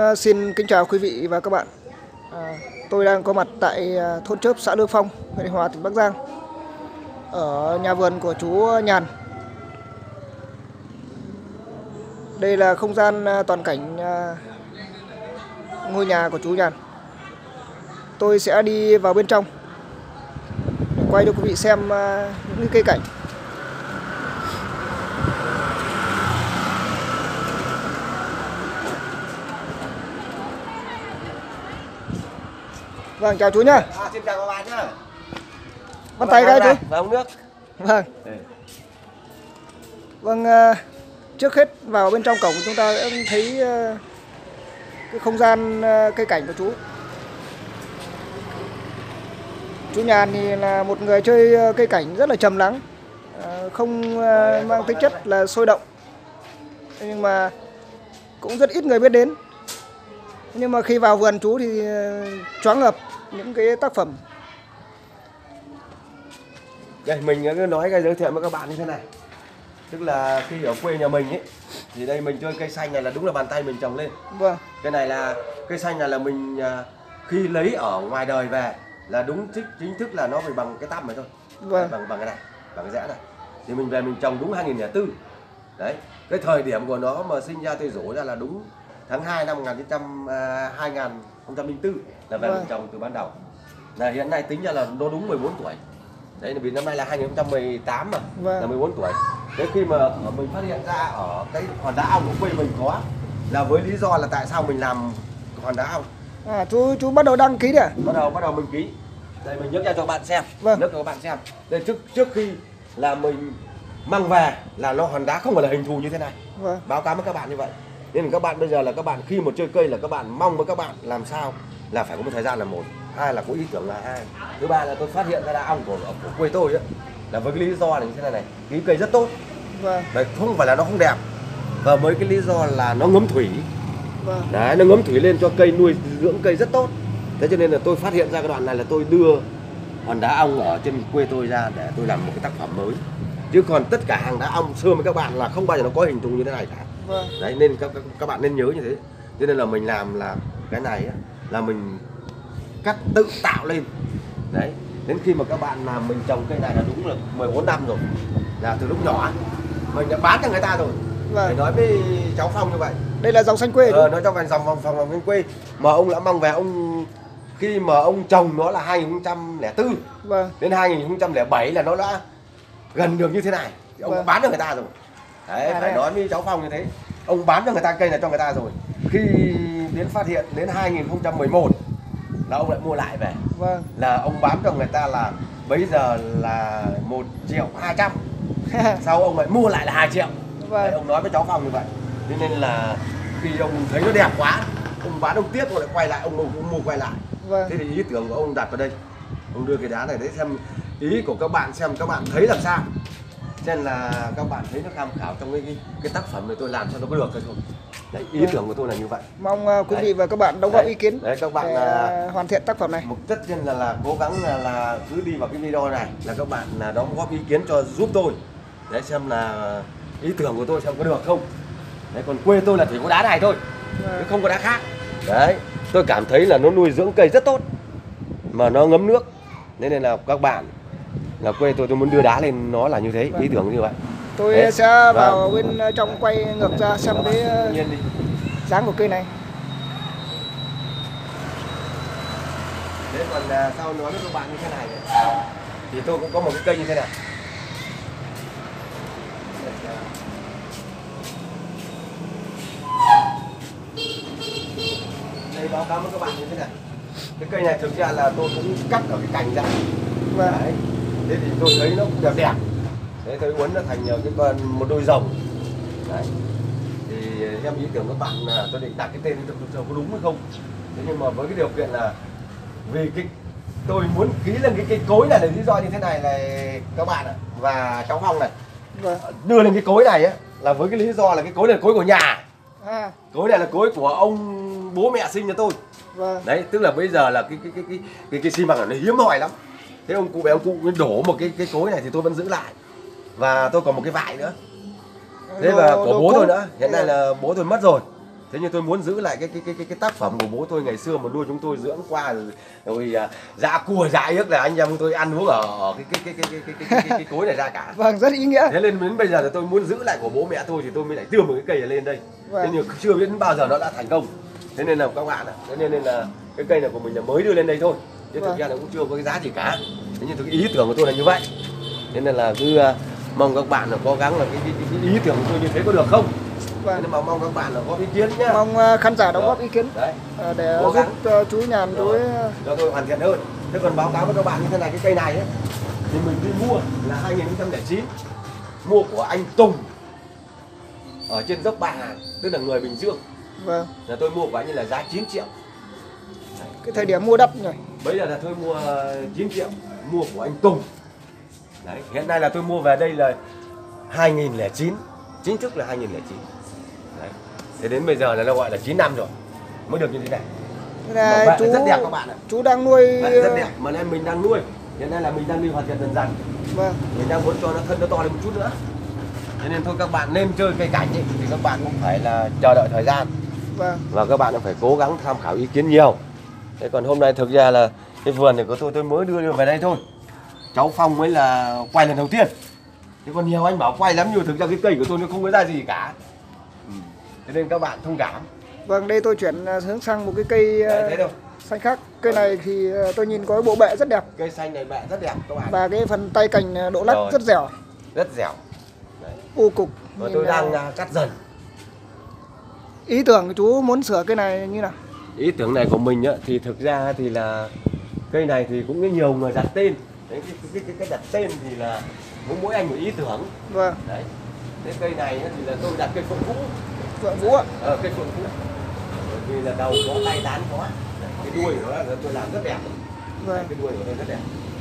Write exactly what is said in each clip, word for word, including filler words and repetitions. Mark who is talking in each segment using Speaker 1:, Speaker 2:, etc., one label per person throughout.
Speaker 1: uh, xin kính chào quý vị và các bạn. À, tôi đang có mặt tại uh, thôn Chớp, xã Lương Phong, huyện Định Hòa, tỉnh Bắc Giang, ở nhà vườn của chú Nhàn. Đây là không gian uh, toàn cảnh uh, ngôi nhà của chú Nhàn. Tôi sẽ đi vào bên trong để quay cho quý vị xem uh, những cây cảnh. Vâng, chào chú nhá.
Speaker 2: À, xin chào các bạn nhá.
Speaker 1: Bắt tay cái chú.
Speaker 2: Và uống nước.
Speaker 1: Vâng.
Speaker 2: Ừ.
Speaker 1: Vâng, trước hết vào bên trong cổng chúng ta đã thấy cái không gian cây cảnh của chú. Chú Nhàn thì là một người chơi cây cảnh rất là trầm lắng, không mang tính chất là sôi động, nhưng mà cũng rất ít người biết đến. Nhưng mà khi vào vườn chú thì choáng ngợp những cái tác phẩm.
Speaker 2: Đây mình cứ nói cái giới thiệu với các bạn như thế này. Tức là khi ở quê nhà mình ấy thì đây mình chơi cây xanh này là đúng là bàn tay mình trồng lên.
Speaker 1: Vâng.
Speaker 2: Cái này là cây xanh này là mình khi lấy ở ngoài đời về là đúng chính, chính thức là nó phải bằng cái tăm này thôi.
Speaker 1: Vâng.
Speaker 2: Bằng bằng cái này, bằng cái rẽ này. Thì mình về mình trồng đúng hai nghìn lẻ bốn. Đấy, cái thời điểm của nó mà sinh ra tôi rổ ra là đúng tháng hai năm một nghìn chín trăm hai nghìn không trăm lẻ bốn là về
Speaker 1: vâng.
Speaker 2: mình trồng từ ban đầu. Là hiện nay tính ra là nó đúng mười bốn tuổi. Đấy là vì năm nay là hai nghìn không trăm mười tám mà,
Speaker 1: vâng.
Speaker 2: là mười bốn tuổi. Thế khi mà mình phát hiện ra ở cái hòn đá ong của quê mình có là với lý do là tại sao mình làm hòn đá ong.
Speaker 1: À, chú chú bắt đầu đăng ký đấy à?
Speaker 2: Bắt đầu bắt đầu mình ký. Đây mình nhấc ra cho các bạn xem.
Speaker 1: Vâng.
Speaker 2: Nhấc cho các bạn xem. Đây trước trước khi là mình mang về là nó hòn đá không phải là hình thù như thế này.
Speaker 1: Vâng.
Speaker 2: Báo cáo với các bạn như vậy. Nên các bạn bây giờ là các bạn khi một chơi cây là các bạn mong với các bạn làm sao là phải có một thời gian là một, hai là có ý tưởng là hai, thứ ba là tôi phát hiện ra đá ong của, của quê tôi ấy, là với cái lý do là như thế này này, cái cây rất tốt.
Speaker 1: Vâng.
Speaker 2: Đấy, không phải là nó không đẹp, và với cái lý do là nó ngấm thủy.
Speaker 1: Vâng.
Speaker 2: Đấy, nó ngấm thủy lên cho cây, nuôi dưỡng cây rất tốt. Thế cho nên là tôi phát hiện ra cái đoạn này là tôi đưa hòn đá ong ở trên quê tôi ra để tôi làm một cái tác phẩm mới. Chứ còn tất cả hàng đá ong xưa với các bạn là không bao giờ nó có hình thù như thế này cả.
Speaker 1: Vâng.
Speaker 2: Đấy, nên các, các, các bạn nên nhớ như thế. Cho nên là mình làm là cái này á, là mình cắt tự tạo lên. Đấy, đến khi mà các bạn làm mình trồng cây này là đúng là mười bốn năm rồi. Là từ lúc nhỏ mình đã bán cho người ta rồi.
Speaker 1: Vâng.
Speaker 2: Để nói với cháu Phong như vậy.
Speaker 1: Đây là dòng xanh quê.
Speaker 2: Ờ, nó trong vòng dòng vòng vòng xanh quê mà ông đã mang về ông khi mà ông trồng nó là hai nghìn không trăm lẻ bốn.
Speaker 1: Vâng.
Speaker 2: Đến hai nghìn không trăm lẻ bảy là nó đã gần được như thế này. Thì ông
Speaker 1: Vâng.
Speaker 2: đã bán cho người ta rồi. Đấy,
Speaker 1: à,
Speaker 2: phải
Speaker 1: đấy.
Speaker 2: nói với cháu Phong như thế. Ông bán cho người ta cây này cho người ta rồi. Khi đến phát hiện đến hai nghìn không trăm mười một là ông lại mua lại về.
Speaker 1: Vâng.
Speaker 2: Là ông bán cho người ta là bây giờ là một triệu hai trăm. Sau ông lại mua lại là hai triệu.
Speaker 1: Vâng.
Speaker 2: Đấy, ông nói với cháu Phong như vậy. Cho nên là khi ông thấy nó đẹp quá, ông bán ông tiếc, ông lại quay lại, ông, ông, ông mua quay lại.
Speaker 1: Vâng.
Speaker 2: Thế thì ý tưởng của ông đặt vào đây. Ông đưa cái đá này đấy xem ý của các bạn, xem các bạn thấy làm sao. Cho nên là các bạn thấy nó tham khảo trong cái, cái, cái tác phẩm này tôi làm cho nó có được hay không. Đấy, ý tưởng của tôi là như vậy.
Speaker 1: Mong uh, quý
Speaker 2: Đấy.
Speaker 1: vị và các bạn đóng góp
Speaker 2: Đấy.
Speaker 1: ý kiến
Speaker 2: Đấy, các bạn
Speaker 1: để
Speaker 2: là
Speaker 1: uh, hoàn thiện tác phẩm này.
Speaker 2: một tất nhiên là, là cố gắng là, là cứ đi vào cái video này là các bạn là đóng góp ý kiến cho giúp tôi. Đấy, xem là ý tưởng của tôi xem có được không. Đấy, còn quê tôi là chỉ có đá này thôi, chứ không có đá khác. Đấy, tôi cảm thấy là nó nuôi dưỡng cây rất tốt mà nó ngấm nước. Nên là các bạn là quê tôi tôi muốn đưa đá lên nó là như thế, ý tưởng như vậy.
Speaker 1: Tôi
Speaker 2: Đấy.
Speaker 1: sẽ vào
Speaker 2: Vâng.
Speaker 1: bên trong quay ngược ra xem cái
Speaker 2: Tự nhiên đi.
Speaker 1: dáng của cây này.
Speaker 2: Thế còn à, sau nói với các bạn như thế này này, thì tôi cũng có một cái cây như thế này. Đây báo cáo với các bạn như thế này. Cái cây này thực ra là tôi cũng cắt ở cái cành ra.
Speaker 1: Vâng.
Speaker 2: Đấy. Thế thì tôi thấy nó cũng đẹp đẹp. Thế tôi uốn nó thành cái con một đôi rồng. Đấy. Thì em ý tưởng các bạn là tôi định đặt cái tên cho có đúng hay không. Thế nhưng mà với cái điều kiện là vì cái tôi muốn ký lên cái cây cối này là lý do như thế này này các bạn ạ, và cháu Phong này.
Speaker 1: Vâng.
Speaker 2: Đưa lên cái cối này á là với cái lý do là cái cối này là cối của nhà.
Speaker 1: À.
Speaker 2: Cối này là cối của ông bố mẹ sinh cho tôi.
Speaker 1: Vâng.
Speaker 2: Đấy, tức là bây giờ là cái cái cái cái cái, cái xi măng nó hiếm hoi lắm. Thế ông cụ bé ông cụ đổ một cái cái cối này thì tôi vẫn giữ lại. Và tôi còn một cái vải nữa. Thế và của bố tôi nữa, hiện nay là bố tôi mất rồi. Thế nhưng tôi muốn giữ lại cái cái cái cái, cái tác phẩm của bố tôi ngày xưa mà nuôi chúng tôi dưỡng qua rồi, rồi à, dạ cua dạ yếc là anh em chúng tôi ăn uống ở, ở cái, cái, cái, cái, cái, cái, cái, cái, cái cối này ra cả.
Speaker 1: Vâng, rất ý nghĩa.
Speaker 2: Thế nên đến bây giờ là tôi muốn giữ lại của bố mẹ tôi thì tôi mới lại tươm một cái cây này lên đây.
Speaker 1: Vâng.
Speaker 2: Thế nhưng chưa biết đến bao giờ nó đã thành công. Thế nên là các bạn ạ, thế nên, nên là cái cây này của mình là mới đưa lên đây thôi. Chứ
Speaker 1: Vâng.
Speaker 2: thực ra là cũng chưa có cái giá gì cả. Thế nhưng cái ý tưởng của tôi là như vậy. Thế nên là cứ uh, mong các bạn là cố gắng là cái, cái, cái, cái ý tưởng của tôi như thế có được không?
Speaker 1: Vâng.
Speaker 2: Thế nên mà mong các bạn là có ý kiến nhá.
Speaker 1: Mong uh, khán giả đóng
Speaker 2: Đó.
Speaker 1: góp ý kiến.
Speaker 2: Đấy.
Speaker 1: À, để
Speaker 2: Cố
Speaker 1: giúp
Speaker 2: gắng.
Speaker 1: uh, chú Nhàn chú ấy,
Speaker 2: cho tôi hoàn thiện hơn. Thế còn báo cáo với các bạn như thế này, cái cây này ấy, thì mình đi mua là hai nghìn không trăm lẻ chín, mua của anh Tùng ở trên dốc Ba Hàng, tức là người Bình Dương.
Speaker 1: vâng.
Speaker 2: Là tôi mua của anh ấy là giá chín triệu.
Speaker 1: Cái thời điểm mua đắt nhỉ.
Speaker 2: Bây giờ là tôi mua chín triệu, mua của anh Tùng. Đấy, hiện nay là tôi mua về đây là hai nghìn không trăm lẻ chín, chính thức là hai nghìn không trăm lẻ chín. Đấy. Thế đến bây giờ là nó gọi là chín năm rồi mới được như thế này.
Speaker 1: Thế là
Speaker 2: Mà
Speaker 1: chú
Speaker 2: rất đẹp các bạn ạ.
Speaker 1: chú đang nuôi
Speaker 2: Bạn rất đẹp mà nên mình đang nuôi. Hiện nay là mình đang đi hoàn thiện dần dần.
Speaker 1: Vâng.
Speaker 2: Mình đang muốn cho nó thân nó to lên một chút nữa. Cho nên thôi các bạn nên chơi cây cảnh ấy, thì các bạn cũng phải là chờ đợi thời gian.
Speaker 1: Vâng.
Speaker 2: Và các bạn cũng phải cố gắng tham khảo ý kiến nhiều. Thế còn hôm nay thực ra là cái vườn này của tôi tôi mới đưa về đây thôi. Cháu Phong mới là quay lần đầu tiên. Thế còn nhiều anh bảo quay lắm nhưng thực ra cái cây của tôi nó không có ra gì cả. Ừ. Thế nên các bạn thông cảm.
Speaker 1: Vâng, đây tôi chuyển uh, hướng sang một cái cây uh,
Speaker 2: Đấy, thế đâu.
Speaker 1: xanh khác. Cây này thì uh, tôi nhìn có cái bộ bệ rất đẹp.
Speaker 2: Cây xanh này bẹ rất đẹp các bạn.
Speaker 1: Và cái phần tay cành uh, độ lắc
Speaker 2: Rồi.
Speaker 1: rất dẻo.
Speaker 2: Rất dẻo. Đấy.
Speaker 1: U cục.
Speaker 2: Và
Speaker 1: Nhìn,
Speaker 2: tôi đang
Speaker 1: uh,
Speaker 2: uh, cắt dần.
Speaker 1: Ý tưởng của chú muốn sửa cây này như nào?
Speaker 2: Ý tưởng này của mình á, thì thực ra thì là cây này thì cũng có nhiều người đặt tên. Đấy, cái, cái, cái, cái đặt tên thì là cũng mỗi anh một ý tưởng.
Speaker 1: Vâng.
Speaker 2: Đấy. Cái cây này á, thì là tôi đặt cây phượng vũ.
Speaker 1: Phượng Vũ ạ.
Speaker 2: Ờ, cây phượng vũ. Bởi vì là đầu có, tay tán có. Đấy, cái đuôi của nó là tôi làm rất đẹp.
Speaker 1: Vâng.
Speaker 2: Đấy, cái đuôi của tôi rất đẹp.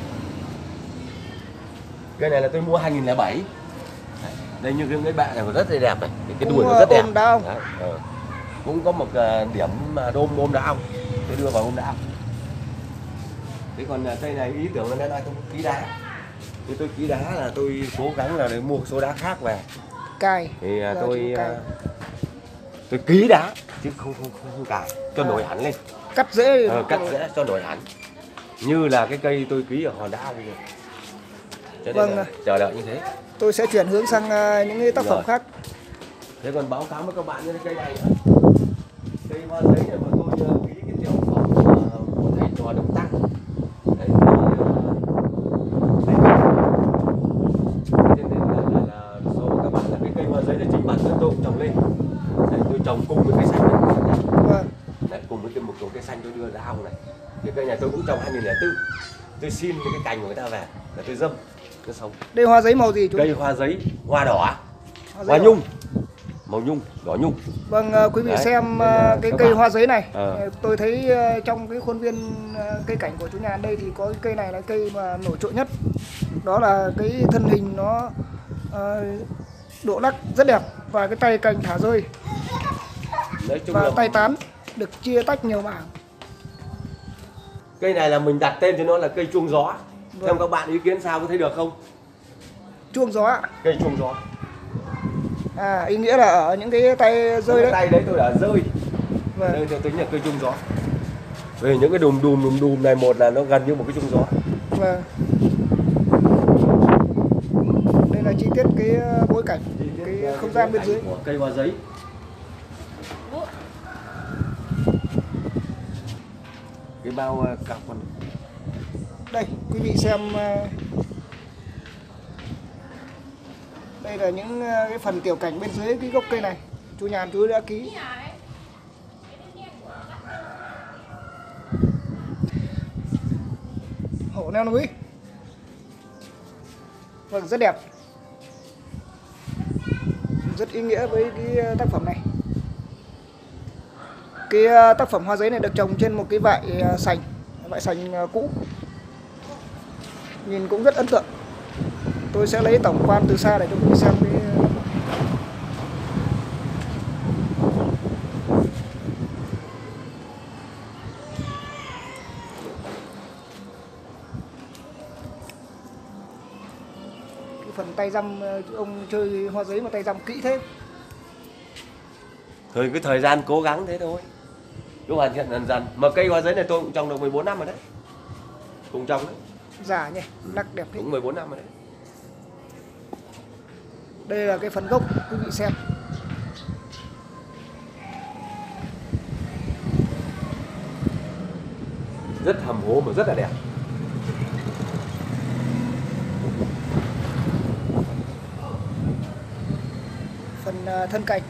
Speaker 2: Cây này là tôi mua hai nghìn không trăm lẻ bảy. Đấy, đây như cái, cái bạn này còn rất là đẹp này. Cái, cái
Speaker 1: Cũng,
Speaker 2: đuôi nó rất đẹp.
Speaker 1: ôm đá ong.
Speaker 2: Đấy, ờ. Cũng có một uh, điểm mà ôm ôm đá ong. Tôi đưa vào ôm đá ong. Thế còn uh, cây này ý tưởng là nên ai không ký đá. Thì tôi ký đá là tôi cố gắng là để mua số đá khác về.
Speaker 1: Cài.
Speaker 2: Thì uh,
Speaker 1: Giờ
Speaker 2: tôi
Speaker 1: chú cài.
Speaker 2: uh, tôi ký đá chứ không không không, không cài cho
Speaker 1: À.
Speaker 2: nổi hẳn lên.
Speaker 1: Cắt dễ.
Speaker 2: Ờ, cắt dễ cho nổi hẳn. Như là cái cây tôi ký ở hòn đá ong này. Cho nên
Speaker 1: Vâng
Speaker 2: là
Speaker 1: ạ.
Speaker 2: chờ đợi như thế.
Speaker 1: Tôi sẽ chuyển hướng sang uh, những cái tác phẩm
Speaker 2: Rồi.
Speaker 1: khác.
Speaker 2: Thế còn báo cáo với các bạn như cái cây này nữa. Cây hoa giấy này mà tôi uh, ký cái tiểu phẩm uh, của thầy trò Đồng Tăng. Đấy, thì, uh, thầy cho nên là, là, là số các bạn là cái cây hoa giấy là chính bản thân tôi cũng trồng lên. Đấy, tôi trồng cùng với cây xanh này.
Speaker 1: Vâng.
Speaker 2: Đấy, cùng với cái một cái cây xanh tôi đưa ra hồng này. Cái cây này tôi cũng trồng hai nghìn không trăm lẻ bốn. Tôi xin cái, cái cành của người ta về là tôi dâm nó sống.
Speaker 1: Đây hoa giấy màu gì chú?
Speaker 2: Cây hoa giấy hoa đỏ,
Speaker 1: Hoa giấy
Speaker 2: hoa
Speaker 1: đỏ.
Speaker 2: nhung, màu nhung, đỏ nhung.
Speaker 1: Vâng, uh, quý vị
Speaker 2: Đấy,
Speaker 1: xem
Speaker 2: nên
Speaker 1: uh,
Speaker 2: là
Speaker 1: cái
Speaker 2: các
Speaker 1: cây
Speaker 2: bạn-
Speaker 1: hoa giấy này.
Speaker 2: Ờ.
Speaker 1: Uh, Tôi thấy uh, trong cái khuôn viên uh, cây cảnh của chú Nhàn đây thì có cái cây này là cây mà nổi trội nhất. Đó là cái thân hình nó uh, độ lắc rất đẹp và cái tay cành thả rơi
Speaker 2: Nói chung
Speaker 1: và
Speaker 2: là
Speaker 1: tay tán được chia tách nhiều mảng.
Speaker 2: cây này là mình đặt tên cho nó là cây chuông gió.
Speaker 1: Vâng.
Speaker 2: Xem các bạn ý kiến sao có thấy được không?
Speaker 1: Chuông gió ạ.
Speaker 2: Cây chuông gió.
Speaker 1: À, ý nghĩa là ở những cái tay rơi
Speaker 2: Cái
Speaker 1: đấy.
Speaker 2: tay đấy tôi đã rơi.
Speaker 1: Vâng.
Speaker 2: Đây tôi tính là cây chuông gió. Vì những cái đùm đùm đùm đùm này một là nó gần như một cái chuông gió.
Speaker 1: Vâng. Đây là chi tiết cái uh, bối cảnh, cái
Speaker 2: Cái
Speaker 1: không gian bên dưới.
Speaker 2: của cây hoa giấy. Cái bao uh, cặp con.
Speaker 1: Đây, quý vị xem uh, đây là những uh, cái phần tiểu cảnh bên dưới cái gốc cây này. Chú Nhàn chú đã ký. Hổ leo núi. Vâng, rất đẹp. Rất ý nghĩa với cái tác phẩm này. Cái uh, tác phẩm hoa giấy này được trồng trên một cái vại uh, sành, vại sành uh, cũ. Nhìn cũng rất ấn tượng. Tôi sẽ lấy tổng quan từ xa để cho quý vị xem cái cái phần tay răm. Ông chơi hoa giấy mà tay răm kỹ thế.
Speaker 2: Thời cái thời gian cố gắng thế thôi, cứ hoàn thiện dần dần. Mà cây hoa giấy này tôi cũng trồng được mười bốn năm rồi đấy, cùng trồng đấy.
Speaker 1: Già nhỉ, nắc đẹp thế.
Speaker 2: Cũng mười bốn năm rồi đấy.
Speaker 1: Đây là cái phần gốc quý vị xem.
Speaker 2: Rất hầm hố mà rất là đẹp.
Speaker 1: Phần à, thân cành.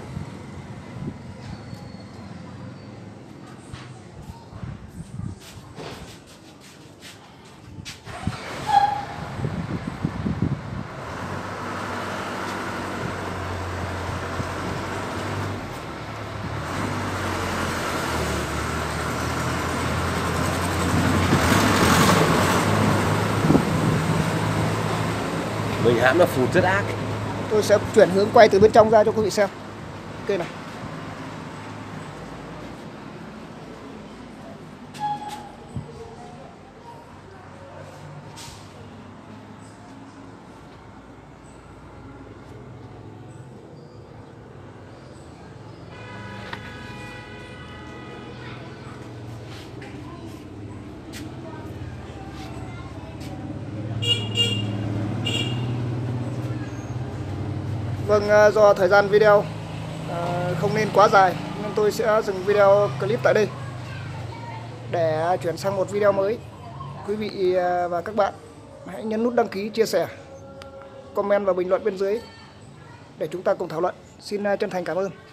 Speaker 2: Mình hãm nó phụt rất ác ấy.
Speaker 1: Tôi sẽ chuyển hướng quay từ bên trong ra cho quý vị xem cây này. Vâng, do thời gian video không nên quá dài nên tôi sẽ dừng video clip tại đây để chuyển sang một video mới. Quý vị và các bạn hãy nhấn nút đăng ký, chia sẻ, comment và bình luận bên dưới để chúng ta cùng thảo luận. Xin chân thành cảm ơn.